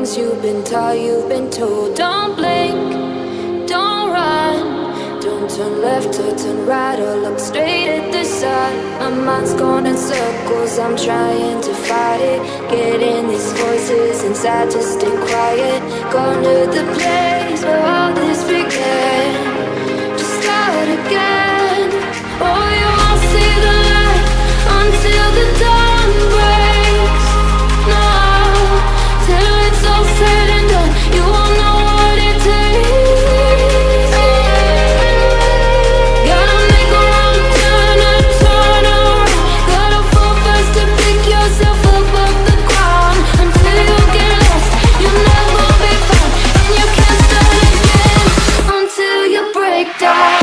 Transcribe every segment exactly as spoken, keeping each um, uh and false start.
things you've been taught, you've been told. Don't blink, don't run, don't turn left or turn right or look straight at the sun. My mind's going in circles, I'm trying to fight it. Getting these voices inside to stay quiet. Going to the place where all this began. Just start again. Oh, you won't see the light until the dawn breaks. No, till it's all said and done, you won't know what it takes. Gotta make a wrong turn and turn around. Gotta fall fast to pick yourself up off the ground. Until you get lost, you'll never be found. And you can't start again until you break down.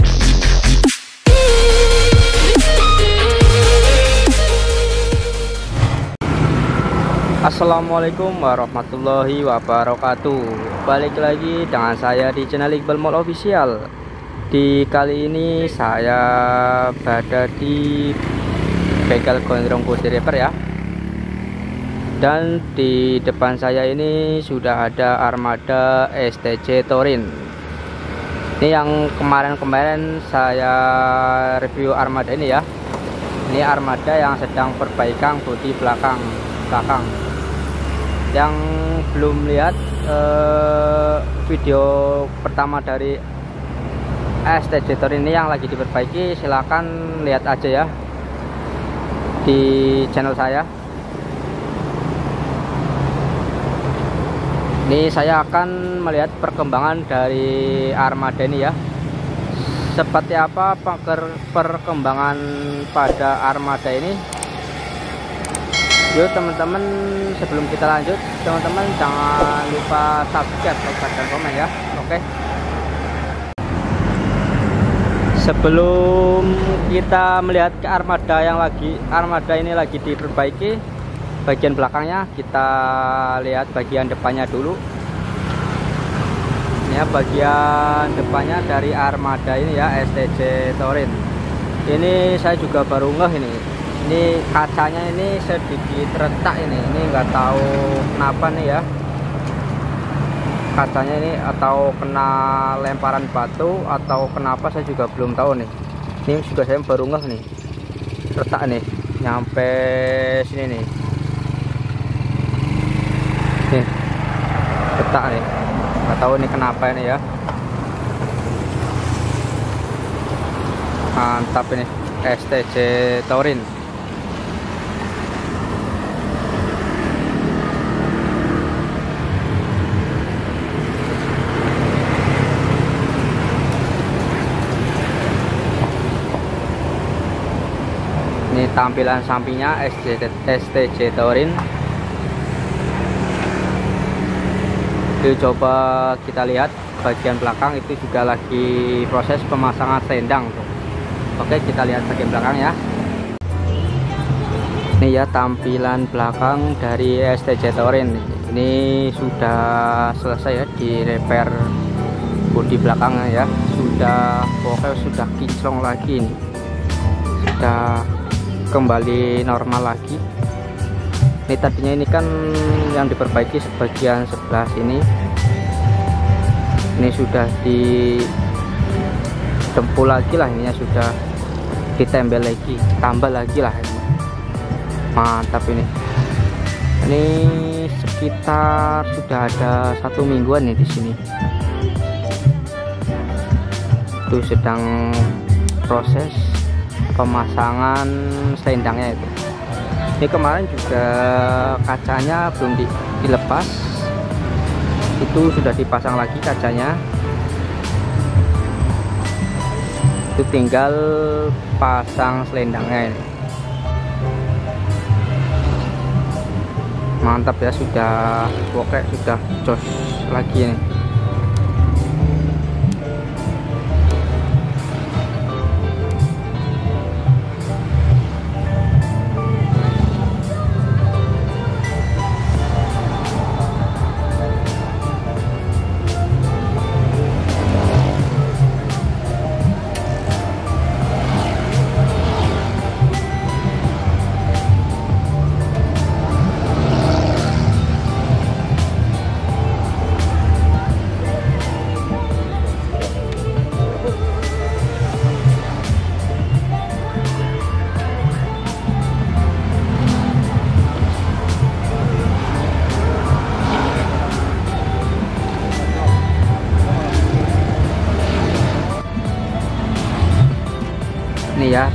Assalamualaikum warahmatullahi wabarakatuh. Balik lagi dengan saya di channel Iqbal Mall Official. Di kali ini saya berada di bengkel Gondrong Putih Repair ya. Dan di depan saya ini sudah ada armada S T C Touring. Ini yang kemarin-kemarin saya review armada ini ya. Ini armada yang sedang perbaikan bodi belakang belakang. Yang belum lihat eh, video pertama dari S T C Touring ini yang lagi diperbaiki, silahkan lihat aja ya di channel saya. Ini saya akan melihat perkembangan dari armada ini ya, seperti apa perkembangan pada armada ini. Yuk teman-teman, sebelum kita lanjut, teman-teman jangan lupa subscribe, like, dan komen ya. Oke. Sebelum kita melihat ke armada yang lagi armada ini lagi diperbaiki bagian belakangnya, kita lihat bagian depannya dulu. Ini ya bagian depannya dari armada ini ya, S T C Touring. Ini saya juga baru ngeh ini. Ini kacanya ini sedikit retak ini. Ini nggak tahu kenapa nih ya. Kacanya ini atau kena lemparan batu atau kenapa, saya juga belum tahu nih. Ini juga saya baru ngeh nih. Retak nih, nyampe sini nih. Nih, retak nih. Nggak tahu ini kenapa ini ya. Mantap ini S T C Touring. Ini tampilan sampingnya S T C Touring. Yuk coba kita lihat bagian belakang, itu juga lagi proses pemasangan selendang tuh. Oke, kita lihat bagian belakang ya. Ini ya tampilan belakang dari S T C Touring. Ini sudah selesai ya di repair bodi belakangnya ya. Sudah pokoknya sudah kinclong lagi nih. Sudah kembali normal lagi. Ini tadinya ini kan yang diperbaiki sebagian sebelah sini. Ini sudah di dempul lagi lah, ininya sudah ditembel lagi, tambah lagi lah. Mantap ini. Ini sekitar sudah ada satu mingguan nih di sini. Itu sedang proses pemasangan selendangnya itu. Ini kemarin juga kacanya belum di, dilepas, itu sudah dipasang lagi kacanya. Itu tinggal pasang selendangnya ini. Mantap ya, sudah pokoknya sudah jos lagi nih.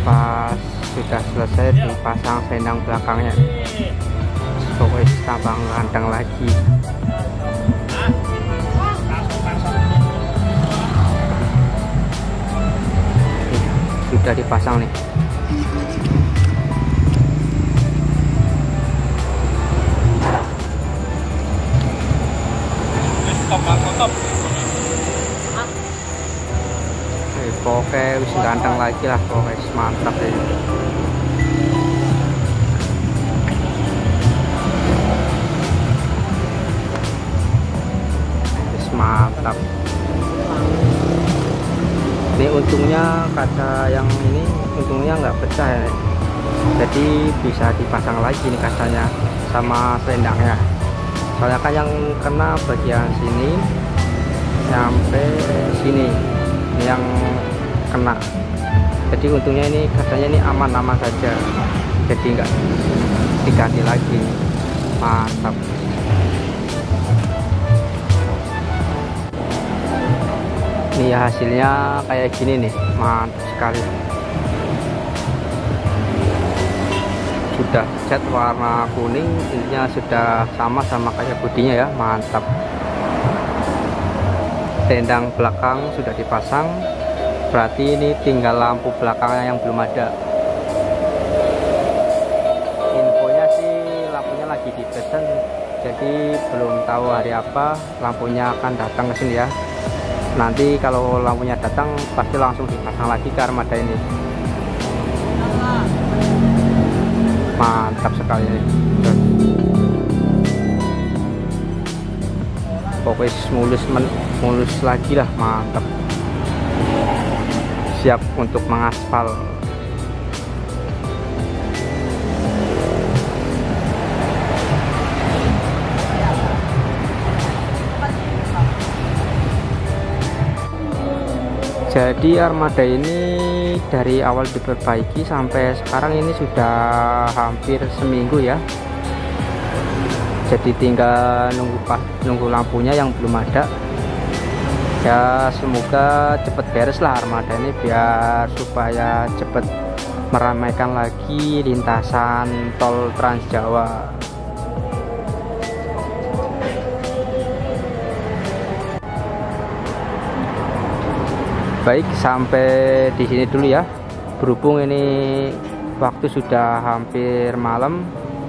pas sudah selesai dipasang selendang belakangnya, pokoknya tambah ganteng lagi. Sudah dipasang nih. Pokoknya wis ganteng lagi lah, pokoknya mantap ya. Wis mantap. Ini untungnya kaca yang ini untungnya nggak pecah ya, jadi bisa dipasang lagi nih kacanya sama selendangnya. Soalnya kan yang kena bagian sini sampai sini ini yang kena, jadi untungnya ini kacanya ini aman-aman saja, jadi nggak diganti lagi. Mantap. Ini ya hasilnya kayak gini nih, mantap sekali. Sudah cat warna kuning, intinya sudah sama sama kayak bodinya ya, mantap. Tendang belakang sudah dipasang, berarti ini tinggal lampu belakangnya yang belum ada. Infonya sih lampunya lagi dipesan, jadi belum tahu hari apa lampunya akan datang ke sini ya. Nanti kalau lampunya datang pasti langsung dipasang lagi ke armada ini. Mantap sekali ini. Pokoknya mulus mulus lagi lah, mantap. Siap untuk mengaspal. Jadi armada ini dari awal diperbaiki sampai sekarang ini sudah hampir seminggu ya. Jadi tinggal nunggu pas nunggu lampunya yang belum ada. Ya semoga cepet beres lah armada ini, biar supaya cepet meramaikan lagi lintasan tol Trans Jawa. Baik, sampai di sini dulu ya. Berhubung ini waktu sudah hampir malam,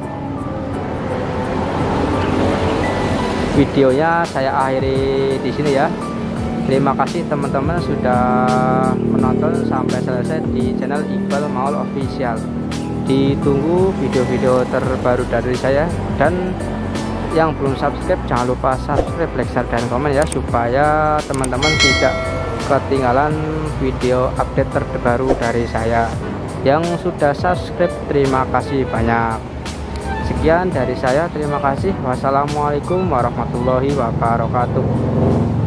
videonya saya akhiri di sini ya. Terima kasih teman-teman sudah menonton sampai selesai di channel Iqbal Maul Official. Ditunggu video-video terbaru dari saya, dan yang belum subscribe jangan lupa subscribe, like, share, dan komen ya, supaya teman-teman tidak ketinggalan video update terbaru dari saya. Yang sudah subscribe terima kasih banyak. Sekian dari saya, terima kasih. Wassalamualaikum warahmatullahi wabarakatuh.